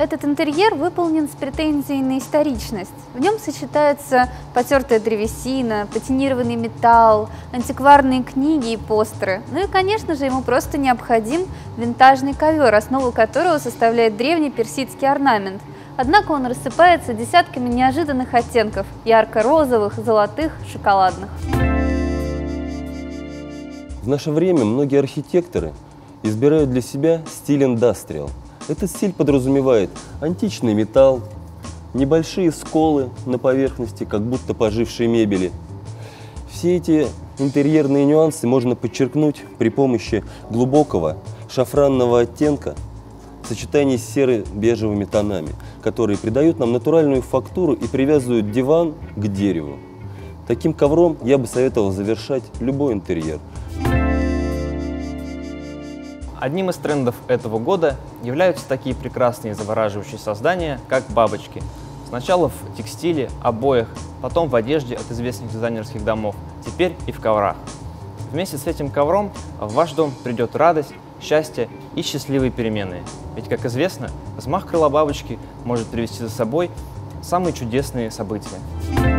Этот интерьер выполнен с претензией на историчность. В нем сочетаются потертая древесина, патинированный металл, антикварные книги и постеры. Ну и, конечно же, ему просто необходим винтажный ковер, основу которого составляет древний персидский орнамент. Однако он рассыпается десятками неожиданных оттенков – ярко-розовых, золотых, шоколадных. В наше время многие архитекторы избирают для себя стиль индастриал. Этот стиль подразумевает античный металл, небольшие сколы на поверхности, как будто пожившей мебели. Все эти интерьерные нюансы можно подчеркнуть при помощи глубокого шафранного оттенка в сочетании с серо-бежевыми тонами, которые придают нам натуральную фактуру и привязывают диван к дереву. Таким ковром я бы советовал завершать любой интерьер. Одним из трендов этого года являются такие прекрасные и завораживающие создания, как бабочки. Сначала в текстиле, обоях, потом в одежде от известных дизайнерских домов, теперь и в коврах. Вместе с этим ковром в ваш дом придет радость, счастье и счастливые перемены. Ведь, как известно, взмах крыла бабочки может привести за собой самые чудесные события.